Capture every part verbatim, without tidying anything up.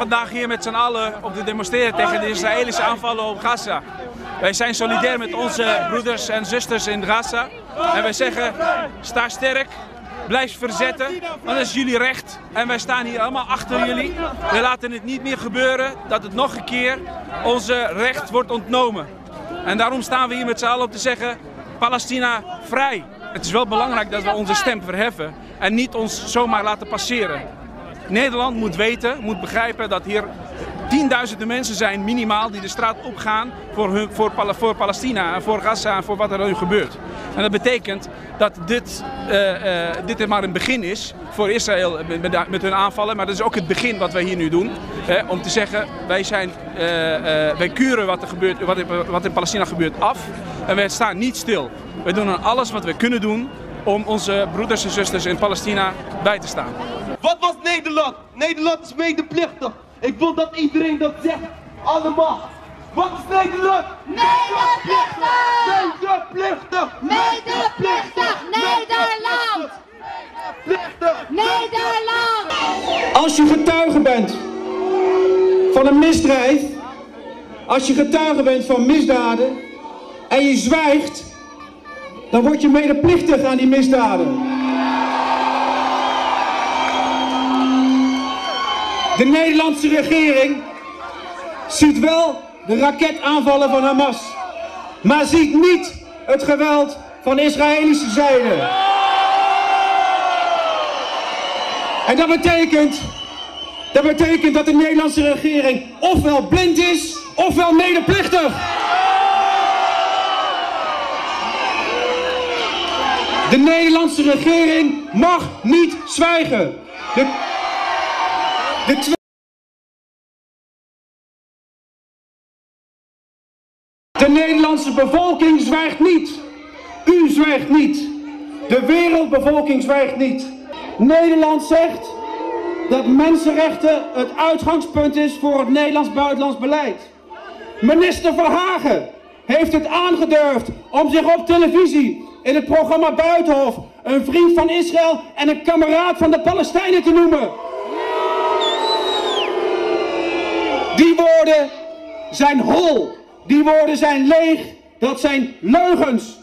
vandaag hier met z'n allen op te demonstreren tegen de Israëlische aanvallen op Gaza. Wij zijn solidair met onze broeders en zusters in Gaza. En wij zeggen, sta sterk, blijf verzetten, want dat is jullie recht. En wij staan hier allemaal achter jullie. We laten het niet meer gebeuren dat het nog een keer onze recht wordt ontnomen. En daarom staan we hier met z'n allen om te zeggen, Palestina vrij. Het is wel belangrijk dat we onze stem verheffen en niet ons zomaar laten passeren. Nederland moet weten, moet begrijpen dat hier tienduizenden mensen zijn minimaal die de straat opgaan voor, hun, voor, voor Palestina en voor Gaza en voor wat er nu gebeurt. En dat betekent dat dit, uh, uh, dit maar een begin is voor Israël met, met hun aanvallen. Maar dat is ook het begin wat wij hier nu doen. Hè, om te zeggen, wij, zijn, uh, uh, wij kuren wat er, gebeurt, wat, er, wat in Palestina gebeurt af. En wij staan niet stil. We doen aan alles wat we kunnen doen om onze broeders en zusters in Palestina bij te staan. Wat was Nederland? Nederland is medeplichtig. Ik wil dat iedereen dat zegt. Allemaal. Wat is Nederland? Medeplichtig! Medeplichtig! Medeplichtig! Nederland! Medeplichtig! Nederland! Als je getuige bent van een misdrijf, als je getuige bent van misdaden en je zwijgt, dan word je medeplichtig aan die misdaden. De Nederlandse regering ziet wel de raketaanvallen van Hamas, maar ziet niet het geweld van de Israëlische zijde. En dat betekent, dat betekent dat de Nederlandse regering ofwel blind is, ofwel medeplichtig. De Nederlandse regering mag niet zwijgen. De, de tw- De Nederlandse bevolking zwijgt niet. U zwijgt niet. De wereldbevolking zwijgt niet. Nederland zegt dat mensenrechten het uitgangspunt is voor het Nederlands buitenlands beleid. Minister Verhagen heeft het aangedurfd om zich op televisie in het programma Buitenhof een vriend van Israël en een kameraad van de Palestijnen te noemen. Die woorden zijn hol. Die woorden zijn leeg. Dat zijn leugens.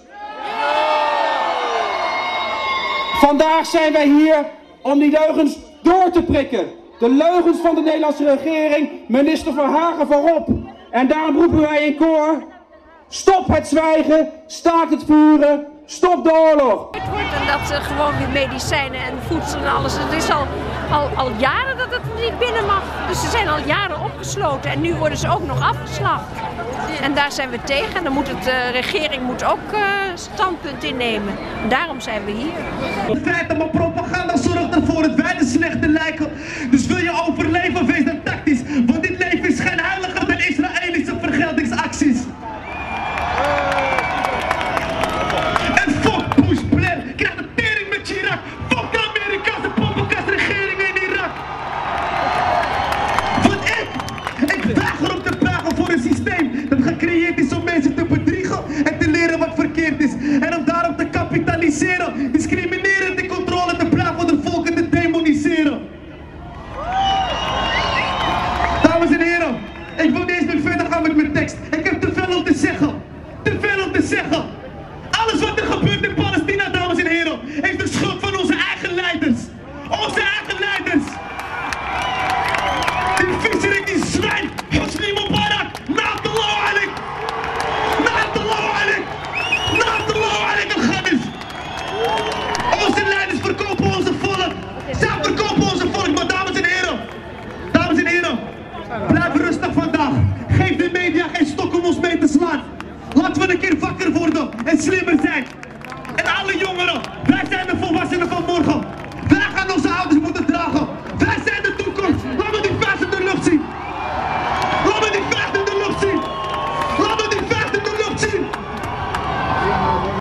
Vandaag zijn wij hier om die leugens door te prikken. De leugens van de Nederlandse regering, minister Verhagen voorop. En daarom roepen wij in koor, stop het zwijgen, staakt het vuren, stop de oorlog. Het wordt en dat uh, gewoon weer medicijnen en voedsel en alles. Het is al, al, al jaren dat het niet binnen mag. Dus ze zijn al jaren opgesloten en nu worden ze ook nog afgeslacht. En daar zijn we tegen en dan moet het, de uh, regering moet ook uh, standpunt innemen. Daarom zijn we hier. De feiten, maar propaganda zorgt ervoor dat wij de slechte lijken. Dus wil je overleven, wees dan tactisch. Want dit leven is geen heiliger dan Israëlische vergeldingsacties. En fuck Bush Blair, krijg de tering met Chirac. Fuck de Amerikaanse poppenkastregeringen in Irak. Want ik, ik weiger om te buigen voor een systeem dat gecreëerd is om mensen te bedriegen en te leren wat verkeerd is. En om daarop te kapitaliseren, discriminerend de controle te blijven van de volken te demoniseren. Dames en heren, ik wil niet eens meer verder gaan met mijn tekst. Ik heb te veel om te zeggen. Te veel om te zeggen. Alles wat er gebeurt.